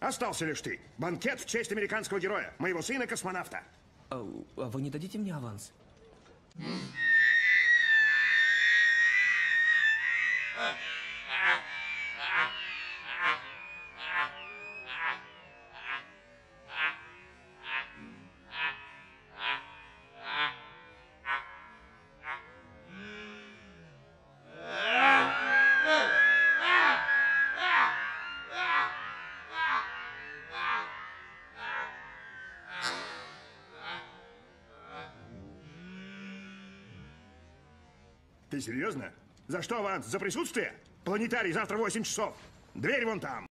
Остался лишь ты. Банкет в честь американского героя, моего сына-космонавта. А вы не дадите мне аванс? Ты серьезно? За что аванс? За присутствие? Планетарий завтра в 8 часов. Дверь вон там.